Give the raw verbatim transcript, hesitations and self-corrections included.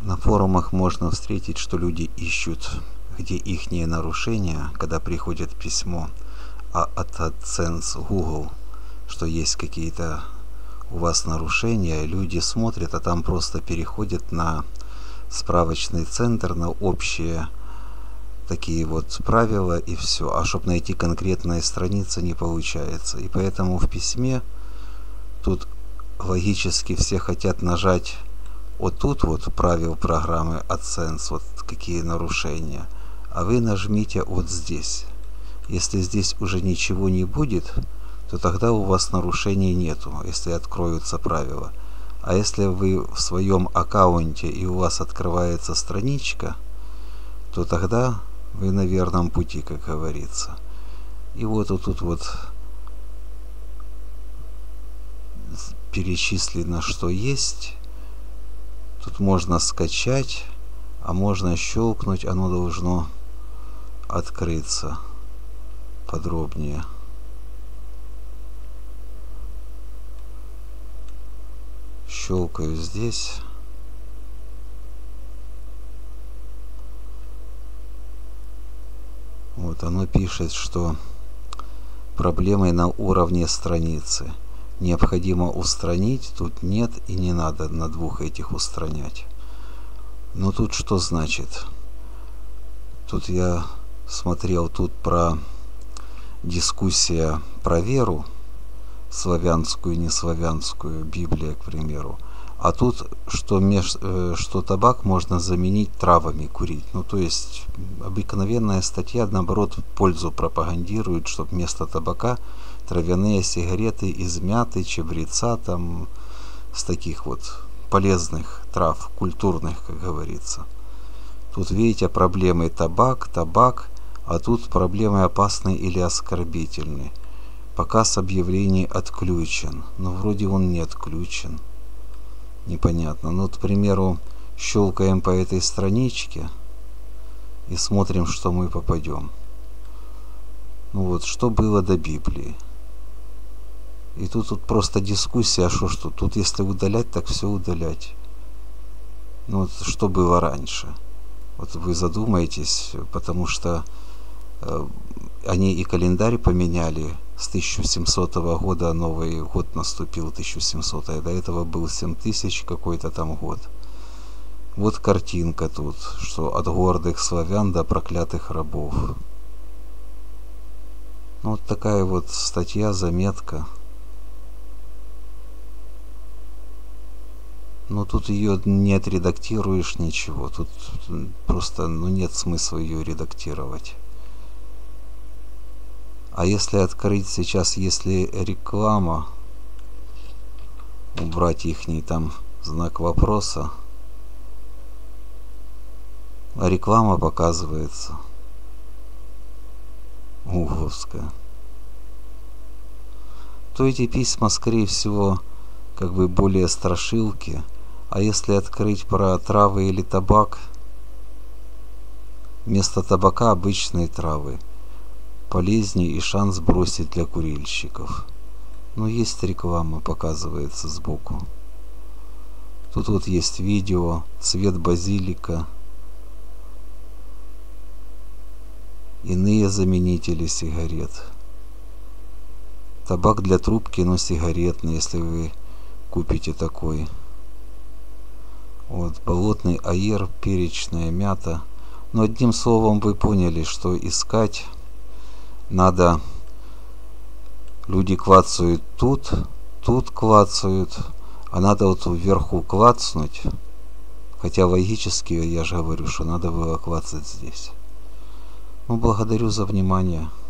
На форумах можно встретить, что люди ищут, где ихние нарушения, когда приходит письмо а от AdSense Google, что есть какие-то у вас нарушения, люди смотрят, а там просто переходят на справочный центр, на общие такие вот правила и все. А чтобы найти конкретные страницы, не получается. И поэтому в письме тут логически все хотят нажать вот тут вот правил программы AdSense, вот какие нарушения, а вы нажмите вот здесь. Если здесь уже ничего не будет, то тогда у вас нарушений нету, если откроются правила. А если вы в своем аккаунте и у вас открывается страничка, то тогда вы на верном пути, как говорится. И вот вот тут вот перечислено, что есть. Тут можно скачать, а можно щелкнуть, оно должно открыться подробнее. Щелкаю здесь. Вот оно пишет, что проблемы на уровне страницы. Необходимо устранить, тут нет и не надо на двух этих устранять. Но тут что значит? Тут я смотрел тут про дискуссия про веру, славянскую, неславянскую, Библия, к примеру. А тут, что, меж, э, что табак можно заменить травами курить. Ну, то есть, обыкновенная статья, наоборот, пользу пропагандирует, чтобы вместо табака травяные сигареты из мяты, чабреца, там, с таких вот полезных трав, культурных, как говорится. Тут, видите, проблемы табак, табак, а тут проблемы опасные или оскорбительные. Показ объявлений отключен, но вроде он не отключен. Непонятно. Ну, вот, к примеру, щелкаем по этой страничке и смотрим, что мы попадем. Ну вот, что было до Библии. И тут, тут просто дискуссия, а что что? Тут если удалять, так все удалять. Ну вот, что было раньше. Вот вы задумаетесь, потому что э, они и календарь поменяли. С тысяча семисотого года Новый год наступил, тысяча семисотый, до этого был семь тысяч какой-то там год. Вот картинка тут, что от гордых славян до проклятых рабов. Ну, вот такая вот статья, заметка. Но тут ее не отредактируешь ничего, тут просто ну, нет смысла ее редактировать. А если открыть сейчас, если реклама, убрать ихний там знак вопроса, а реклама показывается гугловская, то эти письма, скорее всего, как бы более страшилки. А если открыть про травы или табак, вместо табака обычные травы. Полезнее и шанс бросить для курильщиков. Но есть реклама, показывается сбоку. Тут вот есть видео, цвет базилика, иные заменители сигарет. Табак для трубки, но сигаретный, если вы купите такой. Вот, болотный аер, перечная мята. Но одним словом вы поняли, что искать надо. Люди клацают тут, тут клацают, а надо вот вверху клацнуть. Хотя логически я же говорю, что надо было клацать здесь. Ну, благодарю за внимание.